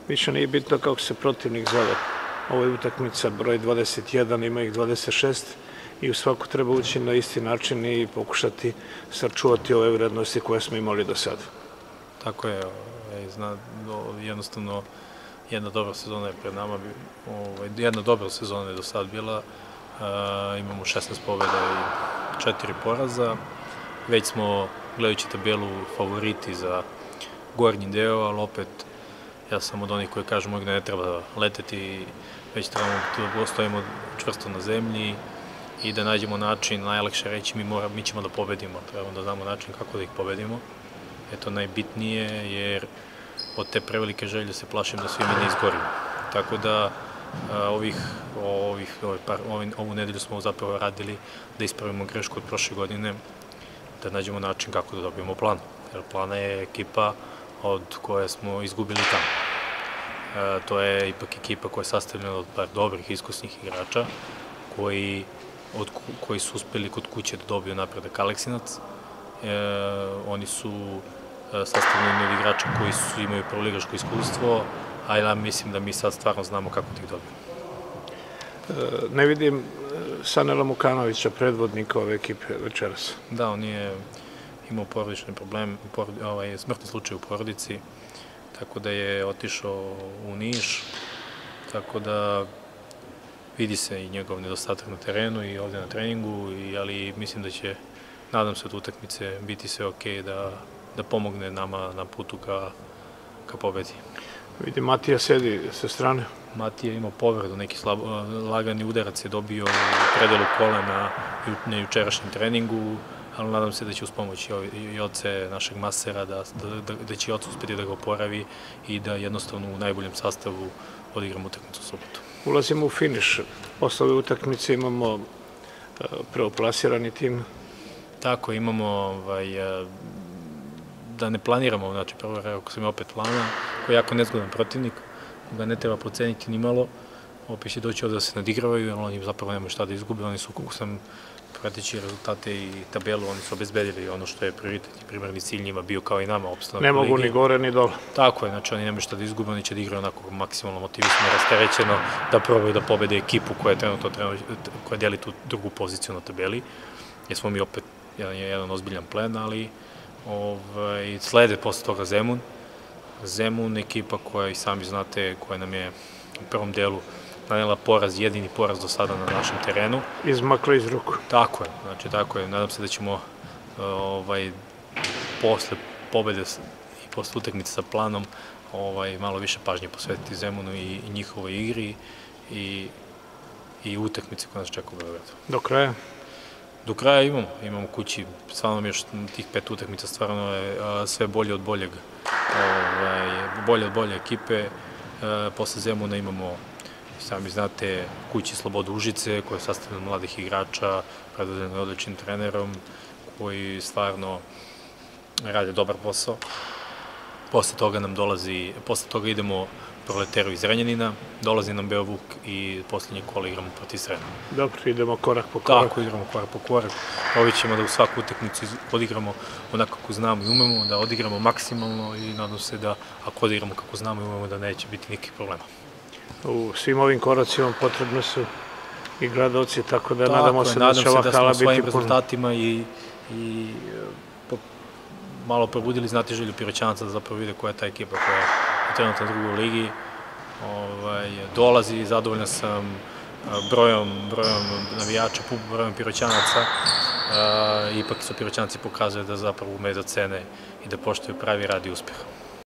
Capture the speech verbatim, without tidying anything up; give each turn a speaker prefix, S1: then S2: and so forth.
S1: Više nije bitno kako se protivnik zove. Ovo je utakmica broj dvadeset jedan, ima ih dvadeset šest i u svaku treba ući na isti način i pokušati sačuvati ove vrednosti koje smo imali do sada.
S2: Tako je, jednostavno jedna dobra sezona je pred nama, jedna dobra sezona je do sada bila, imamo šesnaest pobjeda i četiri poraza, već smo, gledajući tabelu, favoriti za gornji deo, ali opet ja sam od onih koji kažu da ne treba leteti, već trebamo da stojimo čvrsto na zemlji i da nađemo način, najlakše reći mi ćemo da pobedimo, trebamo da znamo način kako da ih pobedimo. Eto najbitnije, jer od te prevelike želje se plašim da svi mi ne izgorimo. Tako da ovu nedelju smo zapravo radili da ispravimo grešku od prošle godine, da nađemo način kako da dobijemo plan. Jer Plana je ekipa od koje smo izgubili tamo. To je ipak ekipa koja je sastavljena od par dobrih, iskusnih igrača koji su uspeli kod kuće da dobiju napredak Aleksinac. Oni su sastavljeni od igrača koji imaju prvoligaško iskustvo, a ja mislim da mi sad stvarno znamo kako da ih dobijemo.
S1: Ne vidim Sanela Mukanovića, predvodnika ove ekipe večeras.
S2: Da, on je imao porodični problem, smrtni slučaj u porodici, tako da je otišao u Niš, tako da vidi se i njegov nedostatak na terenu i ovde na treningu, ali mislim da će, nadam se od utakmice, biti sve okej da pomogne nama na putu ka pobedi.
S1: Vidim, Matija sedi sa strane.
S2: Matija imao povredu, neki lagani udarac je dobio u predelu kolena na jučerašnjem treningu, ali nadam se da će uz pomoć i oce našeg masera, da će oca uspeti da ga oporavi i da jednostavno u najboljem sastavu odigramo utakmicu u subotu.
S1: Ulazimo u finiš. Posle ove utakmice imamo prvoplasirani tim.
S2: Tako, imamo da ne planiramo, znači prvo rekao sam je opet Plana, koji je jako nezgodan protivnik, ga ne treba proceniti ni malo, opet će doći ovde da se nadigravaju, jer oni zapravo nemaju šta da izgube, oni su, kako sam prateći rezultate i tabelu, oni su obezbedili ono što je prioritet i primarni cilj njima bio kao i nama, opstanak
S1: ne mogu ni gore ni dole.
S2: Tako je, znači oni nemaju šta da izgube, oni će da igraju onako maksimalno motivisano, rasterećeno, da probaju da pobede ekipu koja je trenutno, koja deli tu drugu poziciju na tabeli, jer smo mi opet jedan ozbiljan plen, ali slede posle toga Zemun. Zemun, ekipa koja i sami znate, koja nam je u prvom delu nanela poraz, jedini poraz do sada na našem terenu.
S1: Izmakla iz ruku.
S2: Tako je, znači tako je. Nadam se da ćemo posle pobede i posle utakmice sa Planom malo više pažnje posvetiti Zemunu i njihovoj igri i utakmice koja nas čeka u Beogradu.
S1: Do kraja?
S2: Do kraja imamo, imamo kući, stvarno mi još tih pet utakmica stvarno je sve bolje od boljeg, bolje od bolje ekipe. Posle Zemuna imamo, sami znate, kući Slobodu Užice, koja je sastavljena od mladih igrača, predvođena odličnim trenerom, koji stvarno rade dobar posao. Posle toga nam dolazi, posle toga idemo Proleteru iz Renjanina, dolazi nam Beovuk i posljednje kola igramo protiv Srema.
S1: Dobro, idemo korak po korak.
S2: Tako, idemo korak po korak. Ovi ćemo da u svaku utakmicu odigramo onako kako znamo i umemo, da odigramo maksimalno i nadam se da ako odigramo kako znamo i umemo da neće biti nikakvih problema.
S1: U svim ovim koracima potrebno su i gledalci, tako da nadamo se da će ova hala biti puno.
S2: Nadam se da smo svojim rezultatima i malo probudili znatiželju Piroćanaca da zapravo vide koja je ta ekipa koja je trenutno u drugoj ligi. Dolazi, zadovoljan sam brojom navijača, brojom Piroćanaca. Ipak su Piroćanci pokazali da zapravo umeju da cene i da poštuju pravi rad i uspeh.